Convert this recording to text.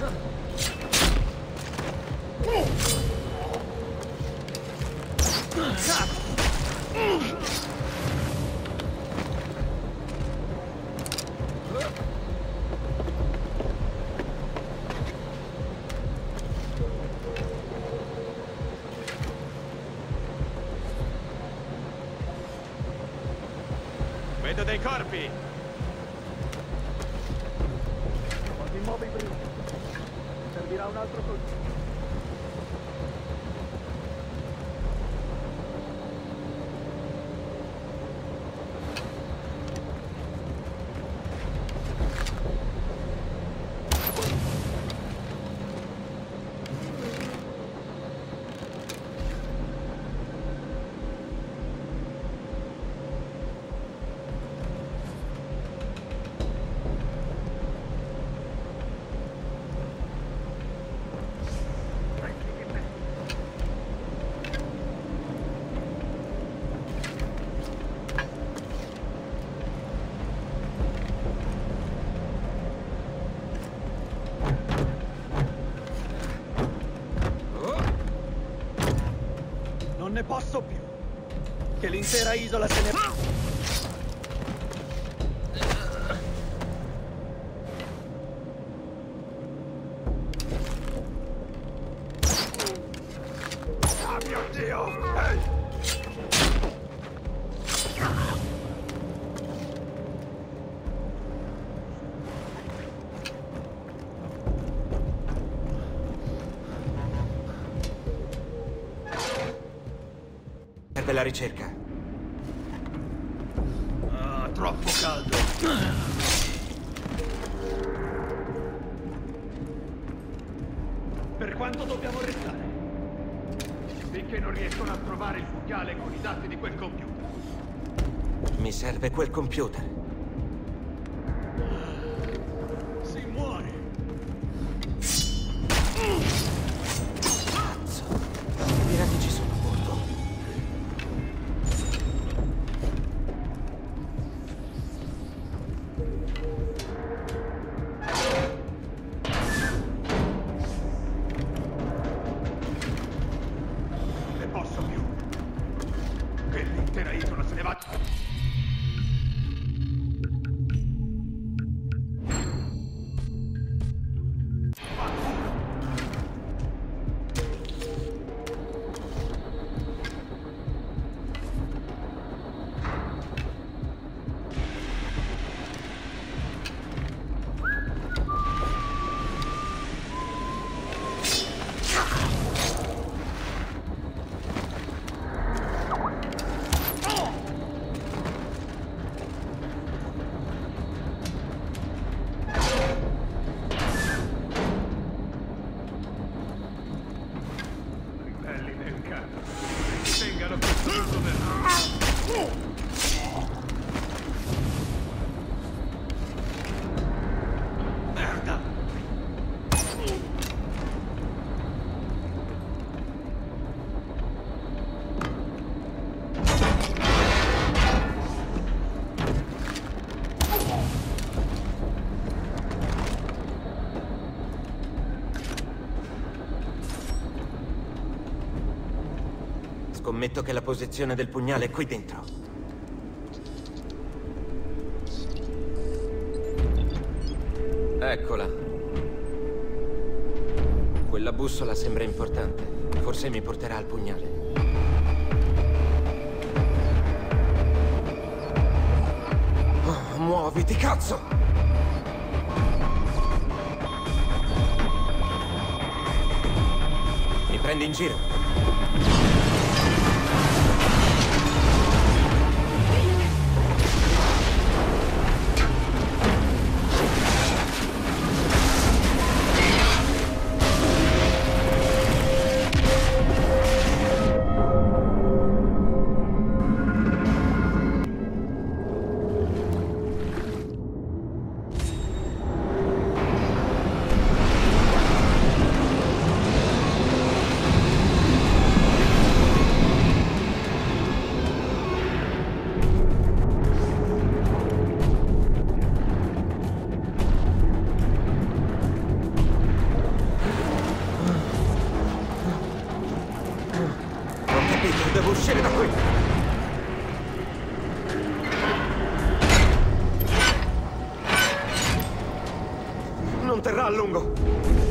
Vedo dei corpi! Siamo immobili prima. Servirà un altro colpo. Non ne posso più. Che l'intera isola se ne va. Ah mio Dio! Per la ricerca. Ah, troppo caldo. Per quanto dobbiamo restare? Finché non riescono a trovare il pugnale con i dati di quel computer. Mi serve quel computer. Si muore. Cazzo. I pirati ci sono a bordo. Non ne posso più. Che l'intera isola se ne va. Ribelli del cazzo. Vengano questo giorno del... Merda! Scommetto che la posizione del pugnale è qui dentro. Eccola. Quella bussola sembra importante. Forse mi porterà al pugnale. Oh, muoviti, cazzo! Mi prendi in giro? non terrà a lungo.